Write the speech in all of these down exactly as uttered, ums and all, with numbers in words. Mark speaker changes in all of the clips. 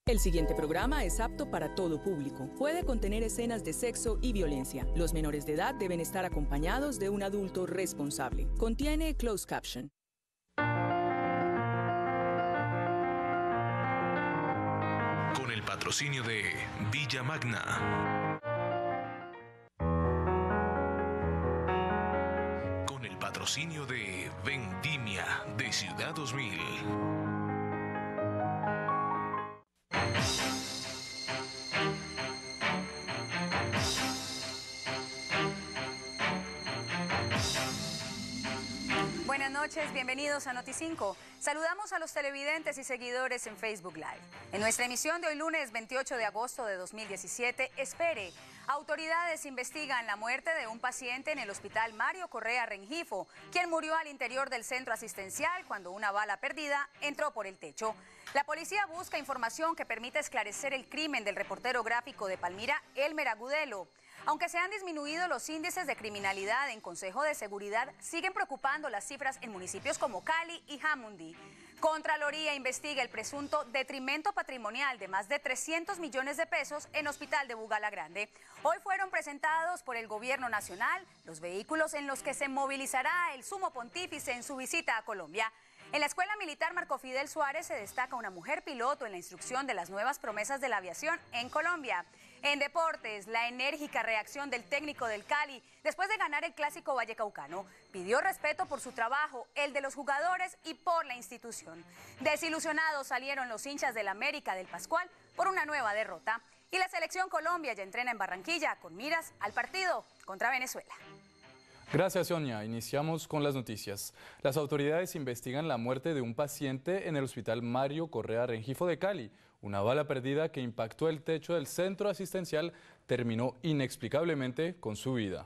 Speaker 1: El siguiente programa es apto para todo público. Puede contener escenas de sexo y violencia. Los menores de edad deben estar acompañados de un adulto responsable. Contiene closed caption.
Speaker 2: Con el patrocinio de Villa Magna. Con el patrocinio de Vendimia de Ciudad dos mil.
Speaker 3: Buenas noches, bienvenidos a Noti cinco. Saludamos a los televidentes y seguidores en Facebook Live. En nuestra emisión de hoy lunes veintiocho de agosto de dos mil diecisiete, espere, autoridades investigan la muerte de un paciente en el hospital Mario Correa Rengifo, quien murió al interior del centro asistencial cuando una bala perdida entró por el techo. La policía busca información que permita esclarecer el crimen del reportero gráfico de Palmira, Elmer Agudelo. Aunque se han disminuido los índices de criminalidad en Consejo de Seguridad, siguen preocupando las cifras en municipios como Cali y Jamundí. Contraloría investiga el presunto detrimento patrimonial de más de trescientos millones de pesos en Hospital de Bugala Grande. Hoy fueron presentados por el Gobierno Nacional los vehículos en los que se movilizará el Sumo Pontífice en su visita a Colombia. En la Escuela Militar Marco Fidel Suárez se destaca una mujer piloto en la instrucción de las nuevas promesas de la aviación en Colombia. En deportes, la enérgica reacción del técnico del Cali, después de ganar el clásico vallecaucano, pidió respeto por su trabajo, el de los jugadores y por la institución. Desilusionados salieron los hinchas del América del Pascual por una nueva derrota. Y la selección Colombia ya entrena en Barranquilla con miras al partido contra Venezuela.
Speaker 4: Gracias, Sonia. Iniciamos con las noticias. Las autoridades investigan la muerte de un paciente en el hospital Mario Correa Rengifo de Cali. Una bala perdida que impactó el techo del centro asistencial terminó inexplicablemente con su vida.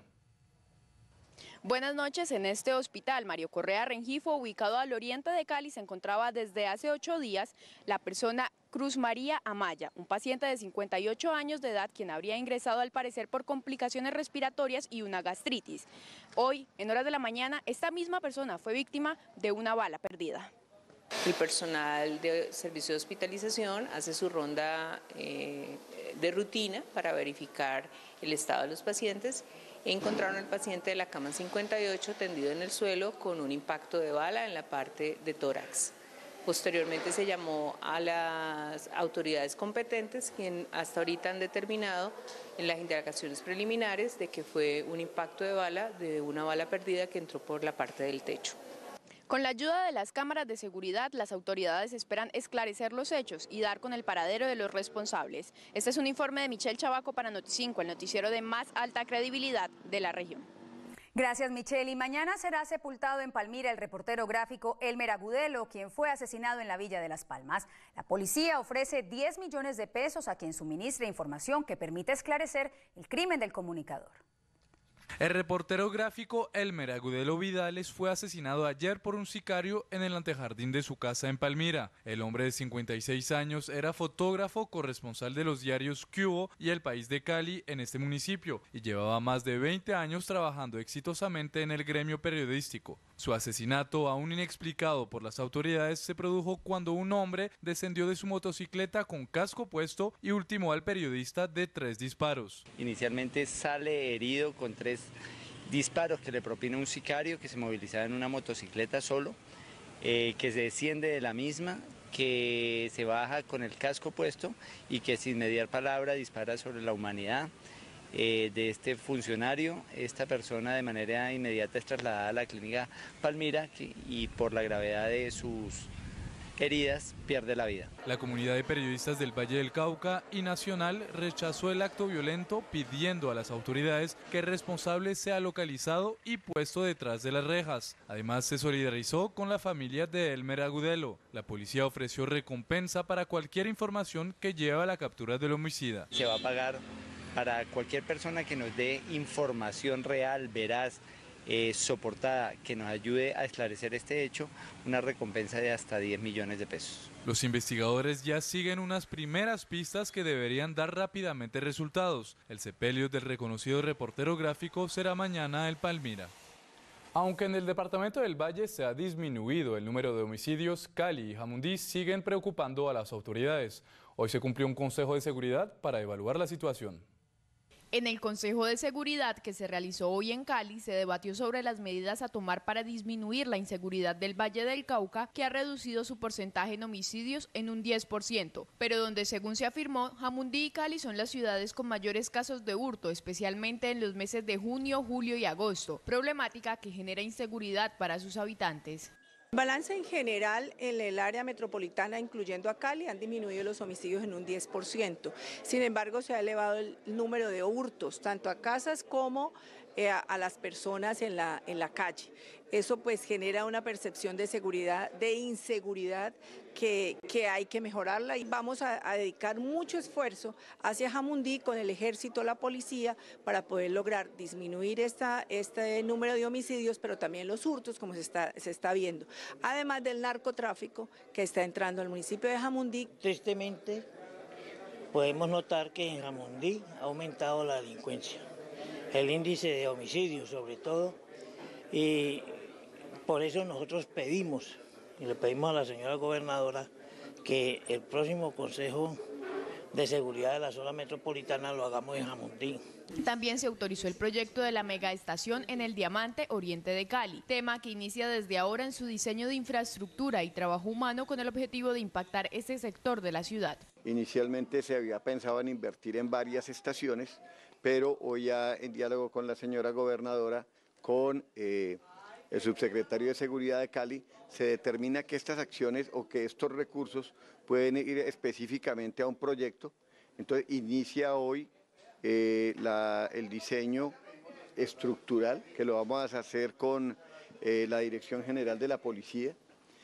Speaker 5: Buenas noches. En este hospital Mario Correa Rengifo, ubicado al oriente de Cali, se encontraba desde hace ocho días la persona Cruz María Amaya, un paciente de cincuenta y ocho años de edad, quien habría ingresado al parecer por complicaciones respiratorias y una gastritis. Hoy, en horas de la mañana, esta misma persona fue víctima de una bala perdida.
Speaker 6: El personal de servicio de hospitalización hace su ronda eh, de rutina para verificar el estado de los pacientes. Encontraron al paciente de la cama cincuenta y ocho tendido en el suelo con un impacto de bala en la parte de tórax. Posteriormente se llamó a las autoridades competentes, quien hasta ahorita han determinado en las indagaciones preliminares de que fue un impacto de bala, de una bala perdida que entró por la parte del techo.
Speaker 5: Con la ayuda de las cámaras de seguridad, las autoridades esperan esclarecer los hechos y dar con el paradero de los responsables. Este es un informe de Michelle Chabaco para Noti cinco, el noticiero de más alta credibilidad de la región.
Speaker 3: Gracias, Michelle. Y mañana será sepultado en Palmira el reportero gráfico Elmer Agudelo, quien fue asesinado en la Villa de Las Palmas. La policía ofrece diez millones de pesos a quien suministre información que permita esclarecer el crimen del comunicador.
Speaker 4: El reportero gráfico Elmer Agudelo Vidales fue asesinado ayer por un sicario en el antejardín de su casa en Palmira. El hombre de cincuenta y seis años era fotógrafo, corresponsal de los diarios Cubo y El País de Cali en este municipio y llevaba más de veinte años trabajando exitosamente en el gremio periodístico. Su asesinato, aún inexplicado por las autoridades, se produjo cuando un hombre descendió de su motocicleta con casco puesto y ultimó al periodista de tres disparos.
Speaker 7: Inicialmente sale herido con tres disparos que le propina un sicario que se movilizaba en una motocicleta solo, eh, que se desciende de la misma, que se baja con el casco puesto y que sin mediar palabra dispara sobre la humanidad eh, de este funcionario. Esta persona de manera inmediata es trasladada a la clínica Palmira que, y por la gravedad de sus heridas pierde la vida.
Speaker 4: La comunidad de periodistas del Valle del Cauca y nacional rechazó el acto violento, pidiendo a las autoridades que el responsable sea localizado y puesto detrás de las rejas. Además, se solidarizó con la familia de Elmer Agudelo. La policía ofreció recompensa para cualquier información que lleve a la captura del homicida.
Speaker 7: Se va a pagar para cualquier persona que nos dé información real, veraz, Eh, soportada, que nos ayude a esclarecer este hecho, una recompensa de hasta diez millones de pesos.
Speaker 4: Los investigadores ya siguen unas primeras pistas que deberían dar rápidamente resultados. El sepelio del reconocido reportero gráfico será mañana en Palmira. Aunque en el departamento del Valle se ha disminuido el número de homicidios, Cali y Jamundí siguen preocupando a las autoridades. Hoy se cumplió un consejo de seguridad para evaluar la situación.
Speaker 5: En el Consejo de Seguridad que se realizó hoy en Cali, se debatió sobre las medidas a tomar para disminuir la inseguridad del Valle del Cauca, que ha reducido su porcentaje en homicidios en un diez por ciento, pero donde, según se afirmó, Jamundí y Cali son las ciudades con mayores casos de hurto, especialmente en los meses de junio, julio y agosto, problemática que genera inseguridad para sus habitantes.
Speaker 8: Balance en general en el área metropolitana, incluyendo a Cali, han disminuido los homicidios en un diez por ciento. Sin embargo, se ha elevado el número de hurtos, tanto a casas como eh, a, a las personas en la, en la calle. Eso pues genera una percepción de seguridad, de inseguridad que, que hay que mejorarla, y vamos a, a dedicar mucho esfuerzo hacia Jamundí con el ejército, la policía, para poder lograr disminuir esta, este número de homicidios, pero también los hurtos, como se está, se está viendo. Además del narcotráfico que está entrando al municipio de Jamundí.
Speaker 9: Tristemente podemos notar que en Jamundí ha aumentado la delincuencia, el índice de homicidios sobre todo, y por eso nosotros pedimos, y le pedimos a la señora gobernadora, que el próximo Consejo de Seguridad de la zona metropolitana lo hagamos en Jamundí.
Speaker 5: También se autorizó el proyecto de la megaestación en el Diamante Oriente de Cali, tema que inicia desde ahora en su diseño de infraestructura y trabajo humano con el objetivo de impactar este sector de la ciudad.
Speaker 10: Inicialmente se había pensado en invertir en varias estaciones, pero hoy ya en diálogo con la señora gobernadora, con eh, el subsecretario de Seguridad de Cali, se determina que estas acciones o que estos recursos pueden ir específicamente a un proyecto. Entonces inicia hoy eh, la, el diseño estructural, que lo vamos a hacer con eh, la Dirección General de la Policía,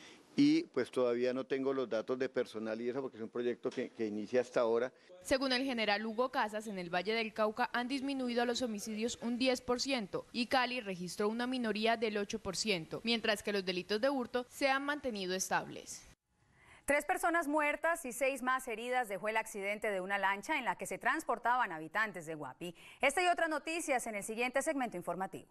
Speaker 10: y pues todavía no tengo los datos de personal y eso porque es un proyecto que, que inicia hasta ahora.
Speaker 5: Según el general Hugo Casas, en el Valle del Cauca han disminuido los homicidios un diez por ciento y Cali registró una minoría del ocho por ciento, mientras que los delitos de hurto se han mantenido estables.
Speaker 3: Tres personas muertas y seis más heridas dejó el accidente de una lancha en la que se transportaban habitantes de Guapi. Esta y otras noticias en el siguiente segmento informativo.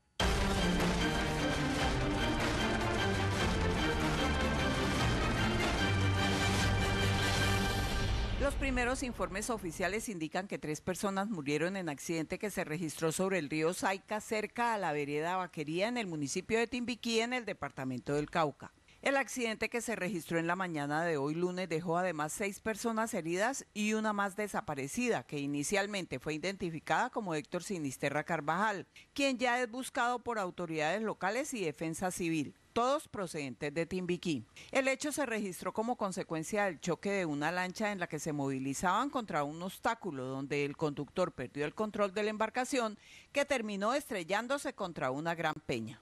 Speaker 11: Los primeros informes oficiales indican que tres personas murieron en accidente que se registró sobre el río Saica, cerca a la vereda Vaquería, en el municipio de Timbiquí, en el departamento del Cauca. El accidente que se registró en la mañana de hoy lunes dejó además seis personas heridas y una más desaparecida, que inicialmente fue identificada como Héctor Sinisterra Carvajal, quien ya es buscado por autoridades locales y defensa civil, todos procedentes de Timbiquí. El hecho se registró como consecuencia del choque de una lancha en la que se movilizaban contra un obstáculo, donde el conductor perdió el control de la embarcación, que terminó estrellándose contra una gran peña.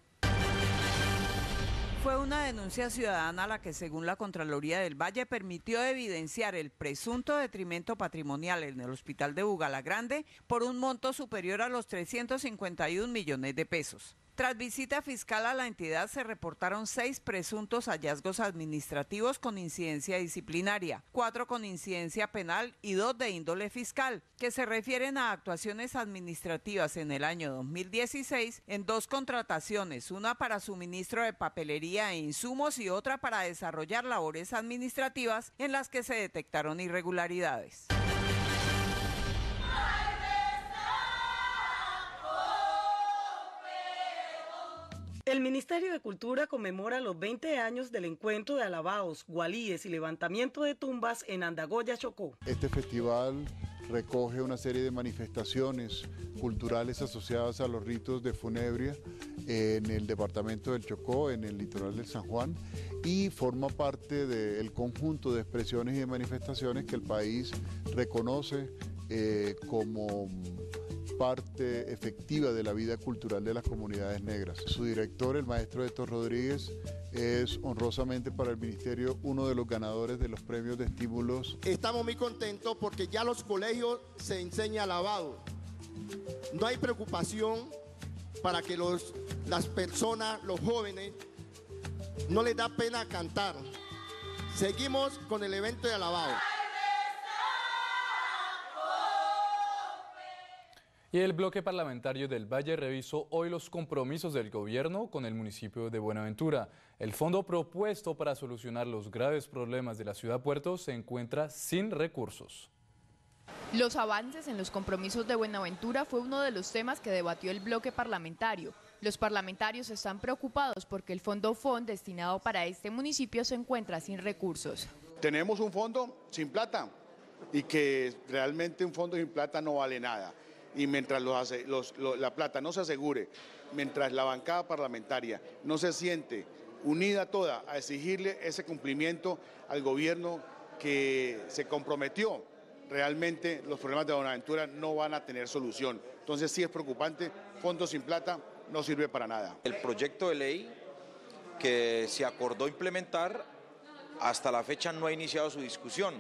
Speaker 11: Fue una denuncia ciudadana la que, según la Contraloría del Valle, permitió evidenciar el presunto detrimento patrimonial en el hospital de Bugalagrande por un monto superior a los trescientos cincuenta y un millones de pesos. Tras visita fiscal a la entidad, se reportaron seis presuntos hallazgos administrativos con incidencia disciplinaria, cuatro con incidencia penal y dos de índole fiscal, que se refieren a actuaciones administrativas en el año dos mil dieciséis en dos contrataciones, una para suministro de papelería e insumos y otra para desarrollar labores administrativas en las que se detectaron irregularidades.
Speaker 12: El Ministerio de Cultura conmemora los veinte años del encuentro de alabados, gualíes y levantamiento de tumbas en Andagoya, Chocó.
Speaker 13: Este festival recoge una serie de manifestaciones culturales asociadas a los ritos de funebria en el departamento del Chocó, en el litoral del San Juan, y forma parte del conjunto de expresiones y de manifestaciones que el país reconoce eh, como parte efectiva de la vida cultural de las comunidades negras. Su director, el maestro Héctor Rodríguez, es honrosamente para el ministerio uno de los ganadores de los premios de estímulos.
Speaker 14: Estamos muy contentos porque ya los colegios se enseña lavado. No hay preocupación para que los, las personas, los jóvenes, no les da pena cantar. Seguimos con el evento de lavado.
Speaker 4: Y el bloque parlamentario del Valle revisó hoy los compromisos del gobierno con el municipio de Buenaventura. El fondo propuesto para solucionar los graves problemas de la ciudad puerto se encuentra sin recursos.
Speaker 5: Los avances en los compromisos de Buenaventura fue uno de los temas que debatió el bloque parlamentario. Los parlamentarios están preocupados porque el fondo F O N destinado para este municipio se encuentra sin recursos.
Speaker 15: Tenemos un fondo sin plata y que realmente un fondo sin plata no vale nada. Y mientras los, los, los, la plata no se asegure, mientras la bancada parlamentaria no se siente unida toda a exigirle ese cumplimiento al gobierno que se comprometió, realmente los problemas de Buenaventura no van a tener solución. Entonces sí es preocupante, fondo sin plata no sirve para nada.
Speaker 16: El proyecto de ley que se acordó implementar, hasta la fecha no ha iniciado su discusión.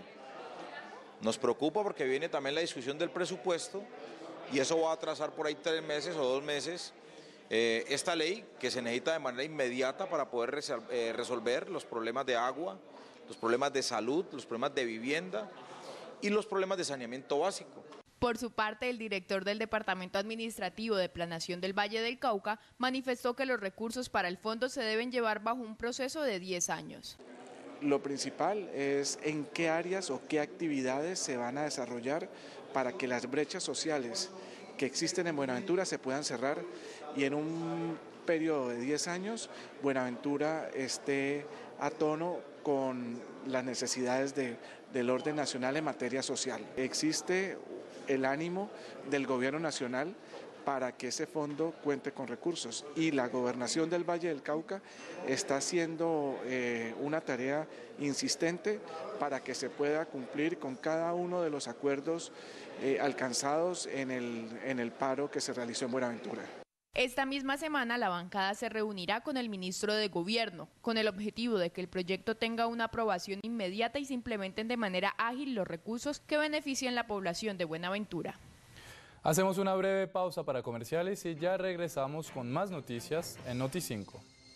Speaker 16: Nos preocupa porque viene también la discusión del presupuesto y eso va a atrasar por ahí tres meses o dos meses eh, esta ley que se necesita de manera inmediata para poder resol eh, resolver los problemas de agua, los problemas de salud, los problemas de vivienda y los problemas de saneamiento básico.
Speaker 5: Por su parte, el director del Departamento Administrativo de Planeación del Valle del Cauca manifestó que los recursos para el fondo se deben llevar bajo un proceso de diez años.
Speaker 17: Lo principal es en qué áreas o qué actividades se van a desarrollar para que las brechas sociales que existen en Buenaventura se puedan cerrar y en un periodo de diez años Buenaventura esté a tono con las necesidades de, del orden nacional en materia social. Existe el ánimo del gobierno nacional para que ese fondo cuente con recursos y la gobernación del Valle del Cauca está haciendo eh, una tarea insistente para que se pueda cumplir con cada uno de los acuerdos eh, alcanzados en el, en el paro que se realizó en Buenaventura.
Speaker 5: Esta misma semana la bancada se reunirá con el ministro de Gobierno, con el objetivo de que el proyecto tenga una aprobación inmediata y se implementen de manera ágil los recursos que beneficien la población de Buenaventura.
Speaker 4: Hacemos una breve pausa para comerciales y ya regresamos con más noticias en Noti cinco.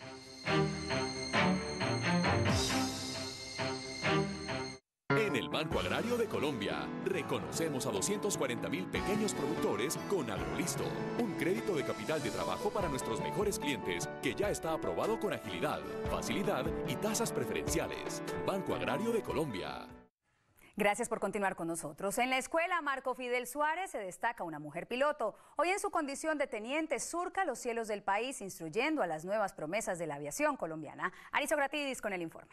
Speaker 18: En el Banco Agrario de Colombia, reconocemos a doscientos cuarenta mil pequeños productores con AgroListo, un crédito de capital de trabajo para nuestros mejores clientes que ya está aprobado con agilidad, facilidad y tasas preferenciales. Banco Agrario de Colombia.
Speaker 3: Gracias por continuar con nosotros. En la escuela Marco Fidel Suárez se destaca una mujer piloto. Hoy en su condición de teniente surca los cielos del país instruyendo a las nuevas promesas de la aviación colombiana. Arizo Gratidis con el informe.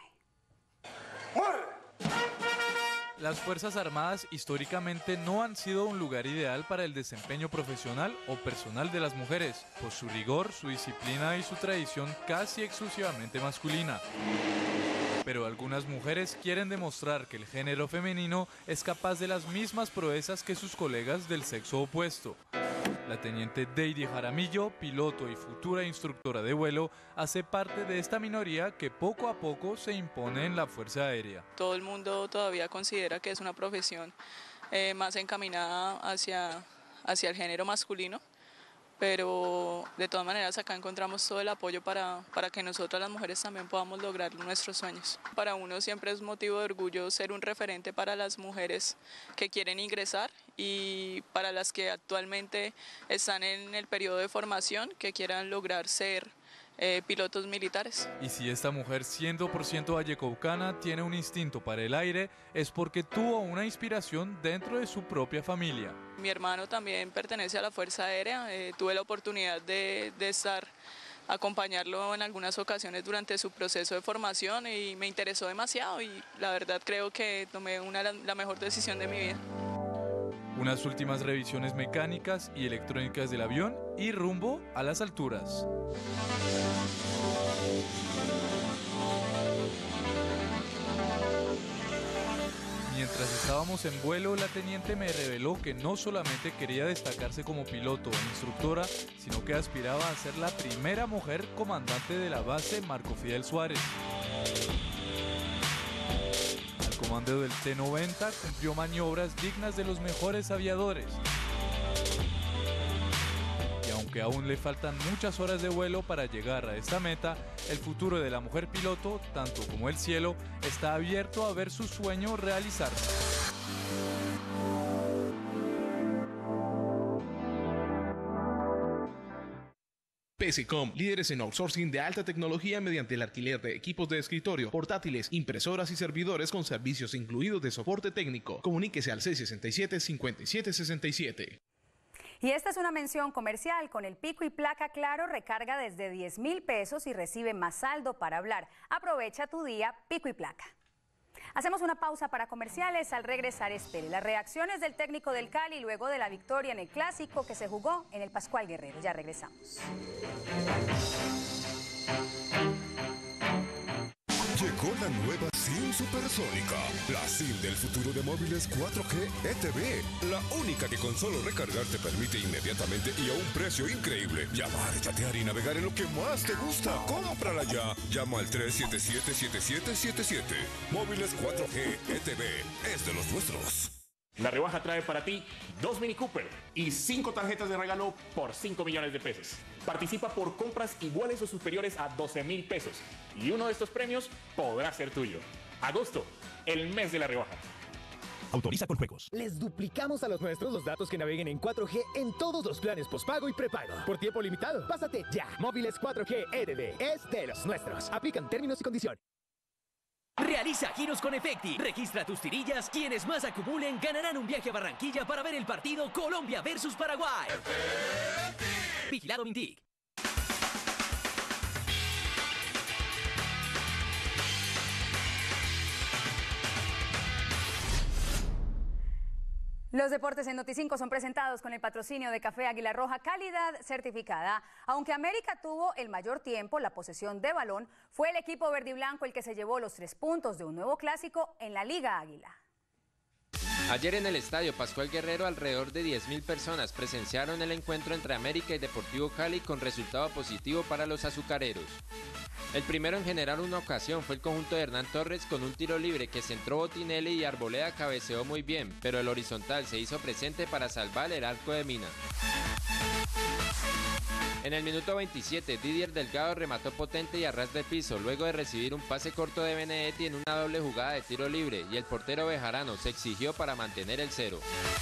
Speaker 4: Las Fuerzas Armadas históricamente no han sido un lugar ideal para el desempeño profesional o personal de las mujeres, por su rigor, su disciplina y su tradición casi exclusivamente masculina. Pero algunas mujeres quieren demostrar que el género femenino es capaz de las mismas proezas que sus colegas del sexo opuesto. La teniente Deidi Jaramillo, piloto y futura instructora de vuelo, hace parte de esta minoría que poco a poco se impone en la Fuerza Aérea.
Speaker 19: Todo el mundo todavía considera que es una profesión eh, más encaminada hacia, hacia el género masculino, pero de todas maneras acá encontramos todo el apoyo para, para que nosotras las mujeres también podamos lograr nuestros sueños. Para uno siempre es motivo de orgullo ser un referente para las mujeres que quieren ingresar y para las que actualmente están en el periodo de formación que quieran lograr ser Eh, pilotos militares.
Speaker 4: Y si esta mujer cien por ciento vallecaucana tiene un instinto para el aire, es porque tuvo una inspiración dentro de su propia familia.
Speaker 19: Mi hermano también pertenece a la Fuerza Aérea, eh, tuve la oportunidad de, de estar, acompañarlo en algunas ocasiones durante su proceso de formación y me interesó demasiado y la verdad creo que tomé una, la mejor decisión de mi vida.
Speaker 4: Unas últimas revisiones mecánicas y electrónicas del avión y rumbo a las alturas. Mientras estábamos en vuelo, la teniente me reveló que no solamente quería destacarse como piloto o instructora, sino que aspiraba a ser la primera mujer comandante de la base Marco Fidel Suárez. Al comando del T noventa cumplió maniobras dignas de los mejores aviadores. Y aunque aún le faltan muchas horas de vuelo para llegar a esta meta, el futuro de la mujer piloto, tanto como el cielo, está abierto a ver su sueño realizarse.
Speaker 20: PCCom, líderes en outsourcing de alta tecnología mediante el alquiler de equipos de escritorio, portátiles, impresoras y servidores con servicios incluidos de soporte técnico. Comuníquese al seis sesenta y siete, cincuenta y siete sesenta y siete.
Speaker 3: Y esta es una mención comercial. Con el pico y placa Claro, recarga desde diez mil pesos y recibe más saldo para hablar. Aprovecha tu día pico y placa. Hacemos una pausa para comerciales. Al regresar, espere las reacciones del técnico del Cali luego de la victoria en el clásico que se jugó en el Pascual Guerrero. Ya regresamos.
Speaker 21: Llegó la nueva SIM supersónica, la SIM del futuro de móviles cuatro G E T V, la única que con solo recargar te permite inmediatamente y a un precio increíble llamar, chatear y navegar en lo que más te gusta. ¡Cómprala ya! Llama al tres siete siete, siete siete siete siete. Móviles cuatro G E T V es de los nuestros.
Speaker 22: La rebaja trae para ti dos Mini Cooper y cinco tarjetas de regalo por cinco millones de pesos. Participa por compras iguales o superiores a doce mil pesos y uno de estos premios podrá ser tuyo. Agosto, el mes de la rebaja.
Speaker 23: Autoriza con juegos. Les duplicamos a los nuestros los datos que naveguen en cuatro G en todos los planes postpago y prepago. Por tiempo limitado. Pásate ya. Móviles cuatro G E T V es de los nuestros. Aplican términos y condiciones.
Speaker 24: Realiza giros con Efecti. Registra tus tirillas. Quienes más acumulen ganarán un viaje a Barranquilla para ver el partido Colombia versus Paraguay. Efecti. Vigilado Mintic.
Speaker 3: Los deportes en Noti cinco son presentados con el patrocinio de Café Águila Roja, calidad certificada. Aunque América tuvo el mayor tiempo, la posesión de balón, fue el equipo verde y blanco el que se llevó los tres puntos de un nuevo clásico en la Liga Águila.
Speaker 25: Ayer en el estadio Pascual Guerrero, alrededor de diez mil personas presenciaron el encuentro entre América y Deportivo Cali con resultado positivo para los azucareros. El primero en generar una ocasión fue el conjunto de Hernán Torres con un tiro libre que centró Botinelli y Arboleda cabeceó muy bien, pero el horizontal se hizo presente para salvar el arco de Mina. En el minuto veintisiete, Didier Delgado remató potente y a ras de piso, luego de recibir un pase corto de Benedetti en una doble jugada de tiro libre, y el portero bejarano se exigió para mantener el cero.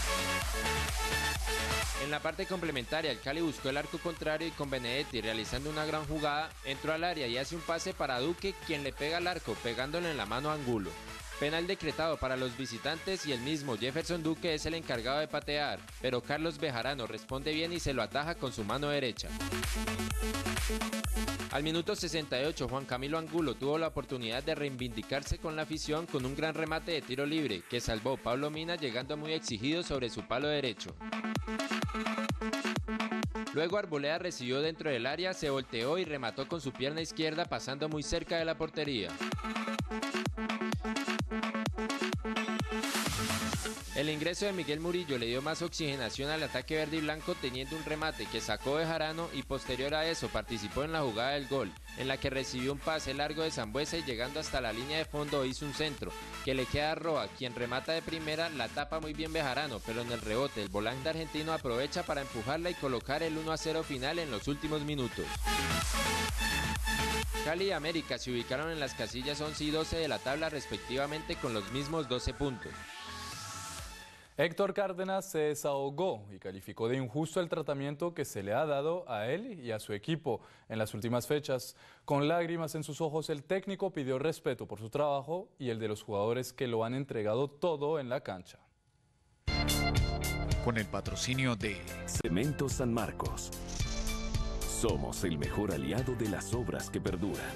Speaker 25: En la parte complementaria, el Cali buscó el arco contrario y con Benedetti realizando una gran jugada, entró al área y hace un pase para Duque, quien le pega al arco, pegándole en la mano a Angulo. Penal decretado para los visitantes y el mismo Jefferson Duque es el encargado de patear, pero Carlos Bejarano responde bien y se lo ataja con su mano derecha. Al minuto sesenta y ocho, Juan Camilo Angulo tuvo la oportunidad de reivindicarse con la afición con un gran remate de tiro libre que salvó Pablo Mina, llegando muy exigido sobre su palo derecho. Luego Arboleda recibió dentro del área, se volteó y remató con su pierna izquierda pasando muy cerca de la portería. El ingreso de Miguel Murillo le dio más oxigenación al ataque verde y blanco, teniendo un remate que sacó Bejarano y posterior a eso participó en la jugada del gol, en la que recibió un pase largo de Sambuesa y llegando hasta la línea de fondo hizo un centro, que le queda a Roa, quien remata de primera, la tapa muy bien Bejarano, pero en el rebote el volante argentino aprovecha para empujarla y colocar el uno a cero final en los últimos minutos. Cali y América se ubicaron en las casillas once y doce de la tabla respectivamente con los mismos doce puntos.
Speaker 4: Héctor Cárdenas se desahogó y calificó de injusto el tratamiento que se le ha dado a él y a su equipo en las últimas fechas. Con lágrimas en sus ojos, el técnico pidió respeto por su trabajo y el de los jugadores que lo han entregado todo en la cancha.
Speaker 2: Con el patrocinio de
Speaker 18: Cemento San Marcos. Somos el mejor aliado de las obras que perduran.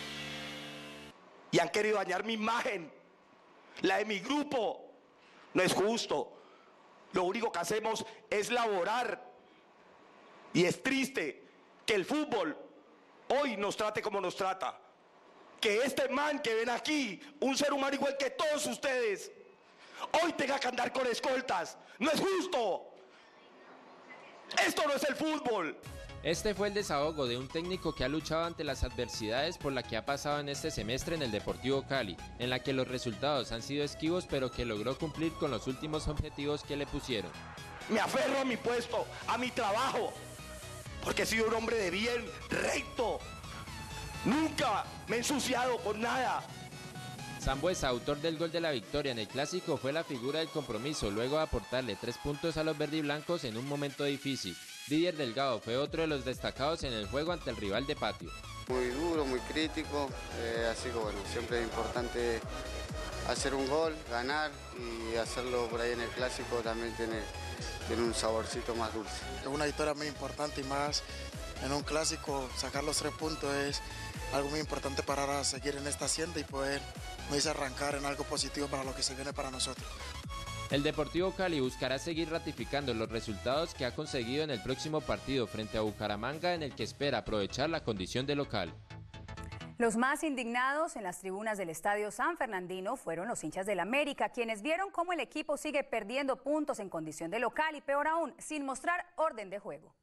Speaker 26: Y han querido dañar mi imagen, la de mi grupo. No es justo. Lo único que hacemos es laborar. Y es triste que el fútbol hoy nos trate como nos trata. Que este man que ven aquí, un ser humano igual que todos ustedes, hoy tenga que andar con escoltas. No es justo. Esto no es el fútbol.
Speaker 25: Este fue el desahogo de un técnico que ha luchado ante las adversidades por la que ha pasado en este semestre en el Deportivo Cali, en la que los resultados han sido esquivos pero que logró cumplir con los últimos objetivos que le pusieron.
Speaker 26: Me aferro a mi puesto, a mi trabajo, porque he sido un hombre de bien, recto. Nunca me he ensuciado con nada.
Speaker 25: Sambuesa, autor del gol de la victoria en el Clásico, fue la figura del compromiso luego de aportarle tres puntos a los verdiblancos en un momento difícil. Didier Delgado fue otro de los destacados en el juego ante el rival de patio.
Speaker 1: Muy duro, muy crítico, eh, así que bueno, siempre es importante hacer un gol, ganar y hacerlo por ahí en el clásico también tiene, tiene un saborcito más dulce.
Speaker 6: Es una victoria muy importante y más en un clásico, sacar los tres puntos es algo muy importante para ahora seguir en esta hacienda y poder no irse a arrancar en algo positivo para lo que se viene para nosotros.
Speaker 25: El Deportivo Cali buscará seguir ratificando los resultados que ha conseguido en el próximo partido frente a Bucaramanga, en el que espera aprovechar la condición de local.
Speaker 3: Los más indignados en las tribunas del Estadio San Fernandino fueron los hinchas del América, quienes vieron cómo el equipo sigue perdiendo puntos en condición de local y, peor aún, sin mostrar orden de juego.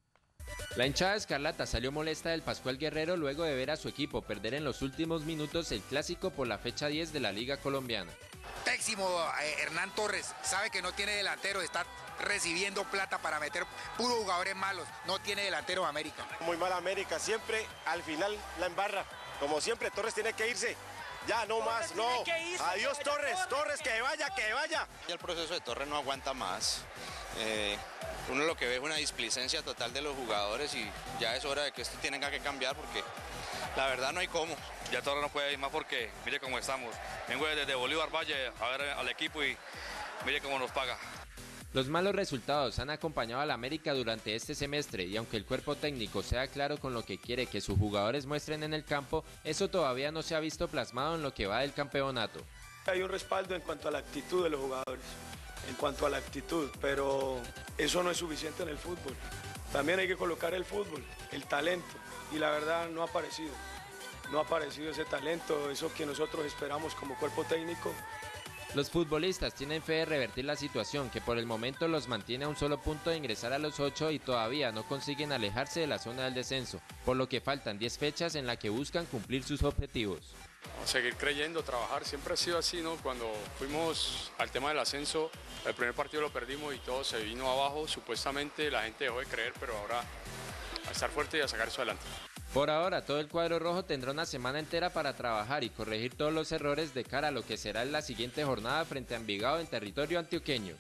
Speaker 25: La hinchada escarlata salió molesta del Pascual Guerrero luego de ver a su equipo perder en los últimos minutos el clásico por la fecha diez de la Liga Colombiana.
Speaker 7: Pésimo eh, Hernán Torres, sabe que no tiene delantero, está recibiendo plata para meter puros jugadores malos, no tiene delantero América.
Speaker 8: Muy mal América, siempre al final la embarra, como siempre Torres tiene que irse, ya no más, no, adiós Torres, Torres que vaya, que vaya.
Speaker 9: Ya el proceso de Torres no aguanta más, eh, uno lo que ve es una displicencia total de los jugadores y ya es hora de que esto tenga que cambiar porque la verdad no hay cómo.
Speaker 10: Ya Torres no puede ir más porque mire cómo estamos. Vengo desde Bolívar Valle a ver al equipo y mire cómo nos paga.
Speaker 25: Los malos resultados han acompañado al América durante este semestre y aunque el cuerpo técnico sea claro con lo que quiere que sus jugadores muestren en el campo, eso todavía no se ha visto plasmado en lo que va del campeonato.
Speaker 8: Hay un respaldo en cuanto a la actitud de los jugadores, en cuanto a la actitud, pero eso no es suficiente en el fútbol. También hay que colocar el fútbol, el talento, y la verdad no ha aparecido. No ha aparecido ese talento, eso que nosotros esperamos como cuerpo técnico.
Speaker 25: Los futbolistas tienen fe de revertir la situación que por el momento los mantiene a un solo punto de ingresar a los ocho y todavía no consiguen alejarse de la zona del descenso, por lo que faltan diez fechas en las que buscan cumplir sus objetivos.
Speaker 27: Seguir creyendo, trabajar, siempre ha sido así, ¿no? Cuando fuimos al tema del ascenso, el primer partido lo perdimos y todo se vino abajo, supuestamente la gente dejó de creer, pero ahora a estar fuerte y a sacar eso adelante.
Speaker 25: Por ahora, todo el cuadro rojo tendrá una semana entera para trabajar y corregir todos los errores de cara a lo que será la siguiente jornada frente a Envigado en territorio antioqueño.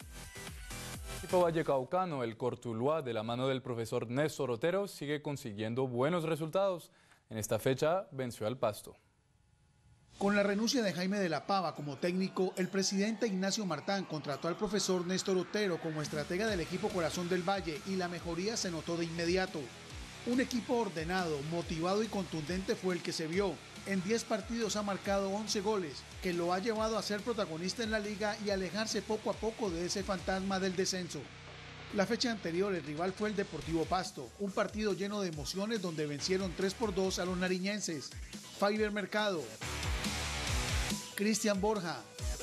Speaker 4: Equipo vallecaucano, el Cortuluá, de la mano del profesor Néstor Otero, sigue consiguiendo buenos resultados. En esta fecha venció al Pasto.
Speaker 28: Con la renuncia de Jaime de la Pava como técnico, el presidente Ignacio Martán contrató al profesor Néstor Otero como estratega del equipo Corazón del Valle y la mejoría se notó de inmediato. Un equipo ordenado, motivado y contundente fue el que se vio. En diez partidos ha marcado once goles, que lo ha llevado a ser protagonista en la liga y alejarse poco a poco de ese fantasma del descenso. La fecha anterior el rival fue el Deportivo Pasto, un partido lleno de emociones donde vencieron tres por dos a los nariñenses. Faiber Mercado, Cristian Borja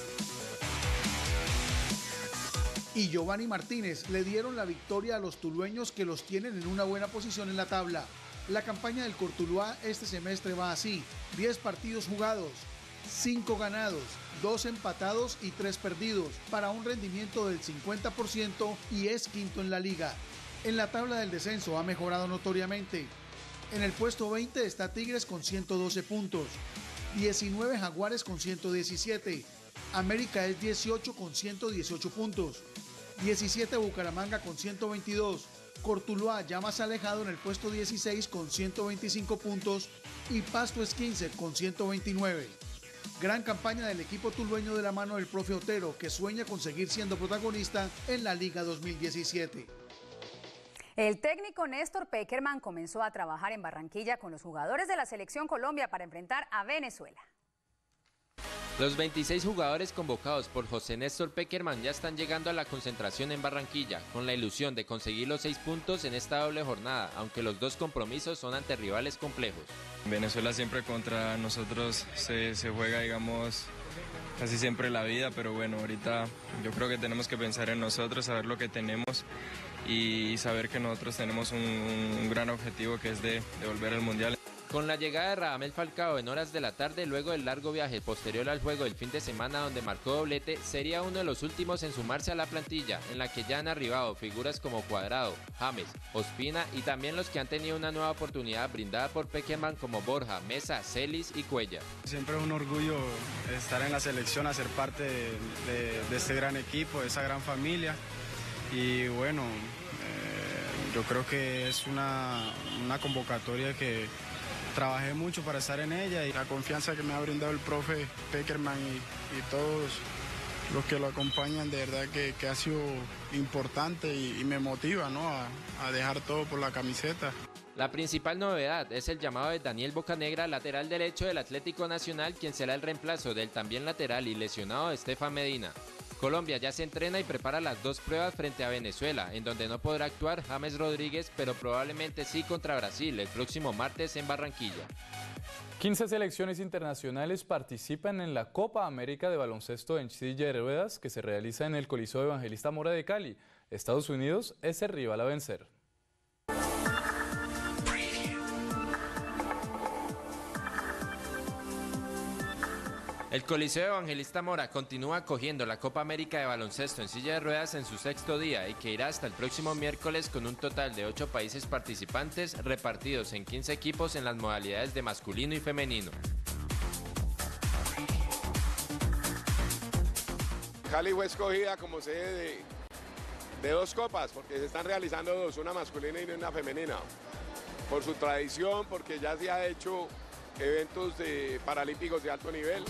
Speaker 28: y Giovanni Martínez le dieron la victoria a los tulueños que los tienen en una buena posición en la tabla. La campaña del Cortuluá este semestre va así: diez partidos jugados, cinco ganados, dos empatados y tres perdidos, para un rendimiento del cincuenta por ciento y es quinto en la liga. En la tabla del descenso ha mejorado notoriamente. En el puesto veinte está Tigres con ciento doce puntos, diecinueve Jaguares con ciento diecisiete, América es dieciocho con ciento dieciocho puntos, diecisiete Bucaramanga con ciento veintidós, Cortuluá ya más alejado en el puesto dieciséis con ciento veinticinco puntos y Pasto es quince con ciento veintinueve. Gran campaña del equipo tulueño de la mano del profe Otero, que sueña con seguir siendo protagonista en la Liga dos mil diecisiete.
Speaker 3: El técnico Néstor Pekerman comenzó a trabajar en Barranquilla con los jugadores de la Selección Colombia para enfrentar a Venezuela.
Speaker 25: Los veintiséis jugadores convocados por José Néstor Pekerman ya están llegando a la concentración en Barranquilla, con la ilusión de conseguir los seis puntos en esta doble jornada, aunque los dos compromisos son ante rivales complejos.
Speaker 29: Venezuela siempre contra nosotros se, se juega, digamos, casi siempre la vida, pero bueno, ahorita yo creo que tenemos que pensar en nosotros, saber lo que tenemos y saber que nosotros tenemos un, un gran objetivo, que es de, de volver al Mundial.
Speaker 25: Con la llegada de Radamel Falcao en horas de la tarde, luego del largo viaje posterior al juego del fin de semana donde marcó doblete, sería uno de los últimos en sumarse a la plantilla, en la que ya han arribado figuras como Cuadrado, James, Ospina y también los que han tenido una nueva oportunidad brindada por Pekerman como Borja, Mesa, Celis y Cuellar.
Speaker 30: Siempre es un orgullo estar en la selección, hacer parte de, de, de este gran equipo, de esa gran familia y bueno, eh, yo creo que es una, una convocatoria que trabajé mucho para estar en ella y la confianza que me ha brindado el profe Peckerman y, y todos los que lo acompañan, de verdad que, que ha sido importante y, y me motiva, ¿no?, a, a dejar todo por la camiseta.
Speaker 25: La principal novedad es el llamado de Daniel Bocanegra, lateral derecho del Atlético Nacional, quien será el reemplazo del también lateral y lesionado Estefan Medina. Colombia ya se entrena y prepara las dos pruebas frente a Venezuela, en donde no podrá actuar James Rodríguez, pero probablemente sí contra Brasil el próximo martes en Barranquilla.
Speaker 4: quince selecciones internacionales participan en la Copa América de baloncesto en silla de ruedas que se realiza en el Coliseo Evangelista Mora de Cali. Estados Unidos es el rival a vencer.
Speaker 25: El Coliseo Evangelista Mora continúa acogiendo la Copa América de baloncesto en silla de ruedas en su sexto día y que irá hasta el próximo miércoles con un total de ocho países participantes repartidos en quince equipos en las modalidades de masculino y femenino.
Speaker 5: Cali fue escogida como sede de, de dos copas porque se están realizando dos, una masculina y una femenina. Por su tradición, porque ya se ha hecho eventos de paralímpicos de alto nivel.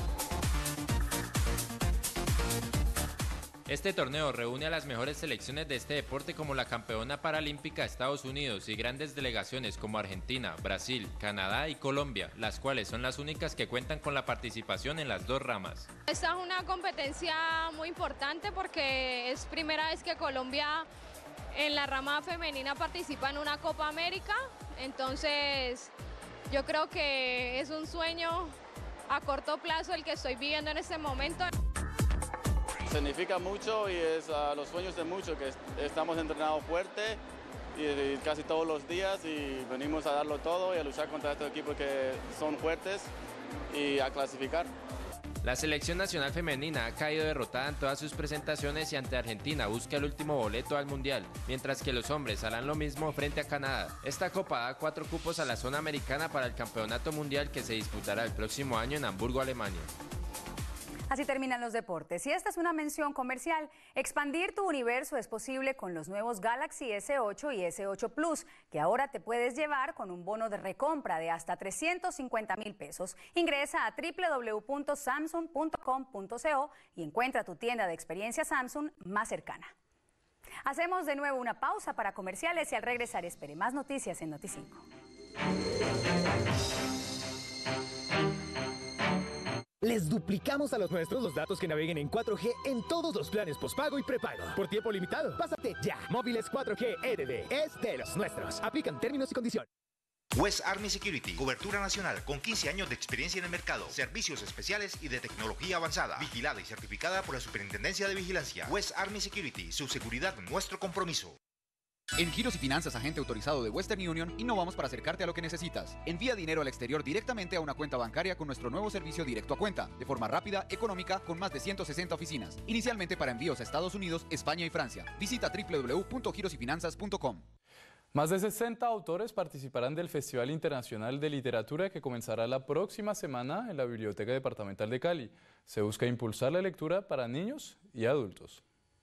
Speaker 25: Este torneo reúne a las mejores selecciones de este deporte como la campeona paralímpica Estados Unidos y grandes delegaciones como Argentina, Brasil, Canadá y Colombia, las cuales son las únicas que cuentan con la participación en las dos ramas.
Speaker 11: Esta es una competencia muy importante porque es primera vez que Colombia en la rama femenina participa en una Copa América, entonces yo creo que es un sueño a corto plazo el que estoy viviendo en este momento.
Speaker 12: Significa mucho y es uh, los sueños de muchos, que estamos entrenados fuerte y, y casi todos los días y venimos a darlo todo y a luchar contra estos equipos que son fuertes y a clasificar.
Speaker 25: La selección nacional femenina ha caído derrotada en todas sus presentaciones y ante Argentina busca el último boleto al Mundial, mientras que los hombres harán lo mismo frente a Canadá. Esta copa da cuatro cupos a la zona americana para el Campeonato Mundial que se disputará el próximo año en Hamburgo, Alemania.
Speaker 3: Así terminan los deportes. Y esta es una mención comercial. Expandir tu universo es posible con los nuevos Galaxy ese ocho y ese ocho Plus, que ahora te puedes llevar con un bono de recompra de hasta trescientos cincuenta mil pesos. Ingresa a w w w punto samsung punto com punto co y encuentra tu tienda de experiencia Samsung más cercana. Hacemos de nuevo una pausa para comerciales y al regresar espere más noticias en Noti cinco.
Speaker 23: Les duplicamos a los nuestros los datos que naveguen en cuatro G en todos los planes postpago y prepago. Por tiempo limitado, pásate ya. Móviles cuatro G E D D es de los nuestros. Aplican términos y condiciones.
Speaker 13: West Army Security, cobertura nacional con quince años de experiencia en el mercado, servicios especiales y de tecnología avanzada, vigilada y certificada por la Superintendencia de Vigilancia. West Army Security, su seguridad, nuestro compromiso.
Speaker 14: En Giros y Finanzas, agente autorizado de Western Union, innovamos para acercarte a lo que necesitas. Envía dinero al exterior directamente a una cuenta bancaria con nuestro nuevo servicio directo a cuenta, de forma rápida, económica, con más de ciento sesenta oficinas. Inicialmente para envíos a Estados Unidos, España y Francia. Visita w w w punto giros y finanzas punto com.
Speaker 4: Más de sesenta autores participarán del Festival Internacional de Literatura que comenzará la próxima semana en la Biblioteca Departamental de Cali. Se busca impulsar la lectura para niños y adultos.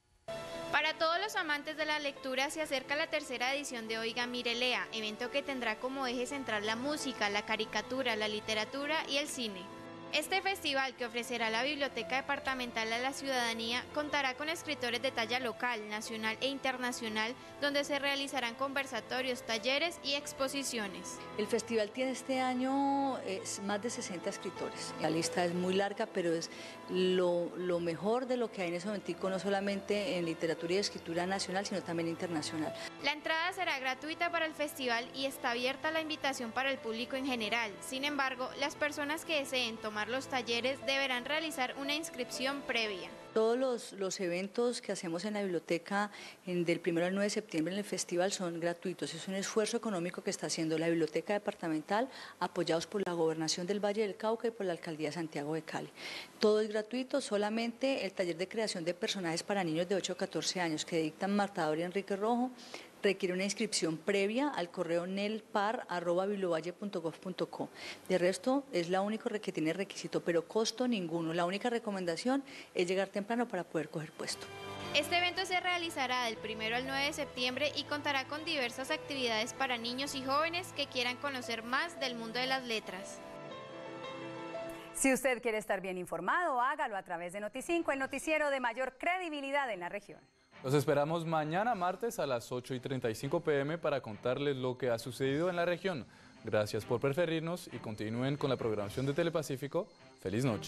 Speaker 15: Para todos los amantes de la lectura se acerca la tercera edición de Oiga Mire Lea, evento que tendrá como eje central la música, la caricatura, la literatura y el cine. Este festival, que ofrecerá la Biblioteca Departamental a la ciudadanía, contará con escritores de talla local, nacional e internacional, donde se realizarán conversatorios, talleres y exposiciones.
Speaker 16: El festival tiene este año eh, más de sesenta escritores. La lista es muy larga, pero es lo, lo mejor de lo que hay en ese momentico, no solamente en literatura y escritura nacional, sino también internacional.
Speaker 15: La entrada será gratuita para el festival y está abierta la invitación para el público en general. Sin embargo, las personas que deseen tomar los talleres deberán realizar una inscripción previa.
Speaker 16: Todos los, los eventos que hacemos en la biblioteca en, del primero al nueve de septiembre en el festival son gratuitos. Es un esfuerzo económico que está haciendo la Biblioteca Departamental, apoyados por la Gobernación del Valle del Cauca y por la Alcaldía de Santiago de Cali. Todo es gratuito, solamente el taller de creación de personajes para niños de ocho a catorce años que dictan Marta Doria Enrique Rojo requiere una inscripción previa al correo nelpar arroba bibliovalle punto gov punto co. De resto, es la única que tiene requisito, pero costo ninguno. La única recomendación es llegar temprano para poder coger puesto.
Speaker 15: Este evento se realizará del primero al nueve de septiembre y contará con diversas actividades para niños y jóvenes que quieran conocer más del mundo de las letras.
Speaker 3: Si usted quiere estar bien informado, hágalo a través de Noti cinco, el noticiero de mayor credibilidad en la región.
Speaker 4: Los esperamos mañana martes a las ocho y treinta y cinco pe eme para contarles lo que ha sucedido en la región. Gracias por preferirnos y continúen con la programación de Telepacífico. Feliz noche.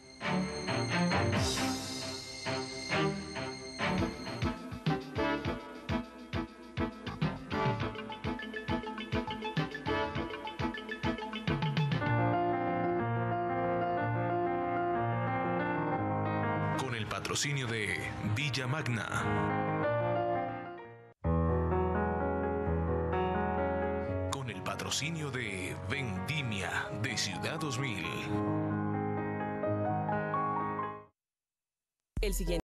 Speaker 1: Con el patrocinio de Villa Magna. Con el patrocinio de Vendimia de Ciudad dos mil.
Speaker 2: El siguiente